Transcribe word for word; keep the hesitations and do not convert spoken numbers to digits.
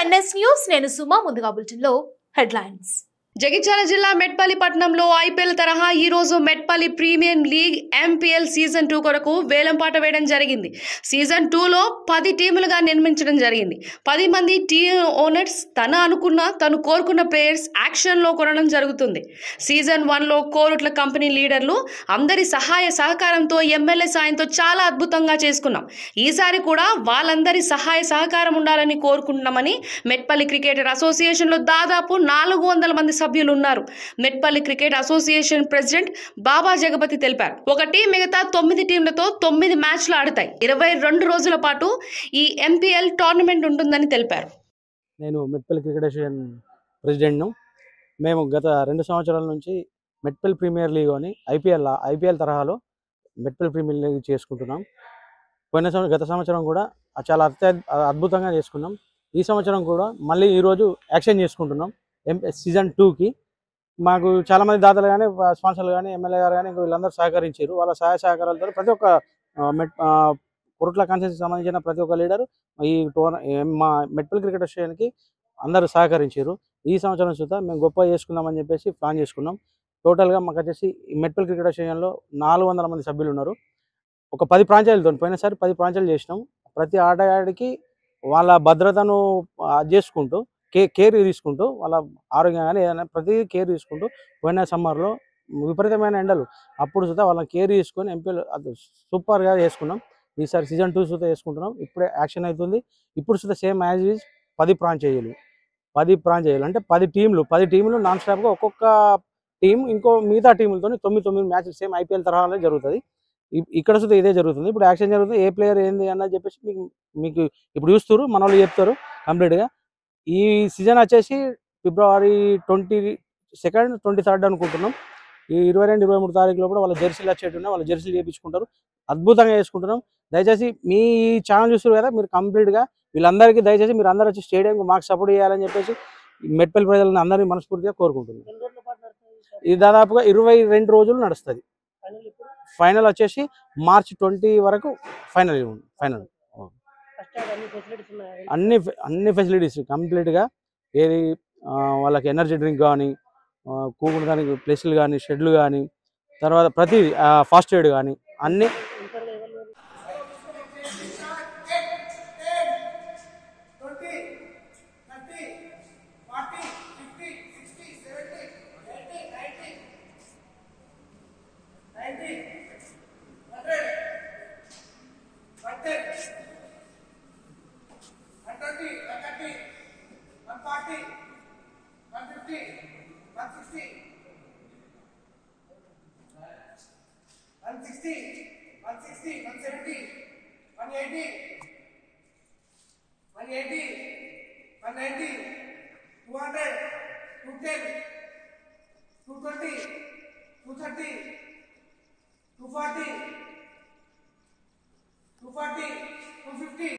NS news నేను సుమా ముందుగా బులెటిన్లో హెడ్లైన్స్. జగిత్యాల జిల్లా మెట్పల్లి పట్టణంలో ఐపీఎల్ తరహా ఈ రోజు Metpally premier league MPL season two కొరకు వేలంపాట వేయడం జరిగింది. సీజన్ టూలో పది టీములుగా నిర్మించడం జరిగింది. పది మంది టీమ్ ఓనర్స్ తన అనుకున్న తను కోరుకున్న ప్లేయర్స్ యాక్షన్లో కొనడం జరుగుతుంది. సీజన్ వన్లో కోరుట్ల కంపెనీ లీడర్లు అందరి సహాయ సహకారంతో ఎమ్మెల్యే సాయంతో చాలా అద్భుతంగా చేసుకున్నాం. ఈసారి కూడా వాళ్ళందరి సహాయ సహకారం ఉండాలని కోరుకుంటున్నామని మెట్పల్లి క్రికెటర్ అసోసియేషన్లో దాదాపు నాలుగు వందల మంది సభ్యులు ఉన్నారు. Metpally cricket association president Baba Jagapathi తెలిపారు. ఒక టీం మిగతా తొమ్మిది టీంలతో తొమ్మిది మ్యాచ్లు ఆడతాయి. ఇరవై రెండు రోజుల పాటు ఈ ఎంపీఎల్ టోర్నమెంట్ ఉంటుందని తెలిపారు. నేను మెట్పల్లి క్రికెట్ అసోసియేషన్ ప్రెసిడెంట్ను. మేము గత రెండు సంవత్సరాల నుంచి మెట్పల్లి ప్రీమియర్ లీగ్ అని ఐపీఎల్ ఐపీఎల్ తరహాలో మెట్పల్లి ప్రీమియర్ లీగ్ చేసుకుంటున్నాం. పోయిన సంవత్సరం గత సంవత్సరం కూడా చాలా అత్య అద్భుతంగా చేసుకున్నాం. ఈ సంవత్సరం కూడా మళ్ళీ ఈరోజు యాక్షన్ చేసుకుంటున్నాం. ఎం సీజన్ టూకి మాకు చాలామంది దాతలు కానీ స్పాన్సర్లు కానీ ఎమ్మెల్యే గారు కానీ వీళ్ళందరూ సహకరించారు. వాళ్ళ సహాయ సహకారాలతో ప్రతి ఒక్క మెట్ కొరుట్ల కాన్స్టిట్యూన్సీకి సంబంధించిన ప్రతి ఒక్క లీడరు ఈ టోర్ మా మెట్పల్లి క్రికెట్ అసోసియేషన్కి అందరూ సహకరించారు. ఈ సంవత్సరం చూద్దా మేము గొప్ప చేసుకుందామని చెప్పేసి ప్లాన్ చేసుకున్నాం. టోటల్గా మాకు వచ్చేసి మెట్పల్లి క్రికెట్ అసోసియేషన్లో నాలుగు వందల మంది సభ్యులు ఉన్నారు. ఒక పది ప్రాంతాలతో పోయినసారి పది ప్రాంతాలు చేసినాం. ప్రతి ఆటగాడికి వాళ్ళ భద్రతను చేసుకుంటూ కే కేర్ తీసుకుంటూ వాళ్ళ ఆరోగ్యం కానీ ఏదైనా ప్రతి కేర్ తీసుకుంటూ పోయిన సమ్మర్లో విపరీతమైన ఎండలు అప్పుడు చూద్దా వాళ్ళని కేర్ తీసుకొని ఎంపీలు అది సూపర్గా చేసుకున్నాం. ఈసారి సీజన్ టూ చూద్దా చేసుకుంటున్నాం. ఇప్పుడే యాక్షన్ అవుతుంది. ఇప్పుడు చూద్దా సేమ్ యాజ్ ఈజ్ పది ఫ్రాంచైజీలు పది ఫ్రాంచైజీలు అంటే పది టీంలు పది టీంలు నాన్ స్టాప్గా ఒక్కొక్క టీం ఇంకో మిగతా టీములతో తొమ్మిది తొమ్మిది మ్యాచ్లు సేమ్ ఐపీఎల్ తరహాలో జరుగుతుంది. ఇక్కడ చూద్దా ఇదే జరుగుతుంది. ఇప్పుడు యాక్షన్ జరుగుతుంది. ఏ ప్లేయర్ ఏంది అన్నది చెప్పేసి మీకు మీకు ఇప్పుడు చూస్తారు, మన వాళ్ళు చెప్తారు కంప్లీట్గా. ఈ సీజన్ వచ్చేసి February twenty second twenty third అనుకుంటున్నాం. ఈ ఇరవై రెండు ఇరవై మూడు తారీఖులో కూడా వాళ్ళ జెర్సీలు వచ్చేట్టున్నాయి. వాళ్ళ జెర్సీలు చేయించుకుంటారు. అద్భుతంగా చేసుకుంటున్నాం. దయచేసి మీ ఛానల్ చూస్తారు కదా, మీరు కంప్లీట్గా వీళ్ళందరికీ దయచేసి మీరు అందరూ వచ్చి స్టేడియంకి మాకు సపోర్ట్ చేయాలని చెప్పేసి మెట్పల్లి ప్రజలను అందరినీ మనస్ఫూర్తిగా కోరుకుంటున్నాం. ఇది దాదాపుగా ఇరవై రెండు రోజులు నడుస్తుంది. ఫైనల్ వచ్చేసి మార్చ్ ట్వంటీ వరకు ఫైనల్ ఫైనల్ అన్ని అన్ని ఫెసిలిటీస్ కంప్లీట్గా ఏది వాళ్ళకి ఎనర్జీ డ్రింక్ కానీ కూకునేదానికి ప్లేస్లు కానీ షెడ్లు కానీ తర్వాత ప్రతి ఫాస్ట్ ఎయిడ్ కానీ అన్ని one sixty, one sixty, one seventy, one eighty, one eighty, one ninety, two hundred, two ten, two twenty, two thirty, two forty, two forty, two fifty.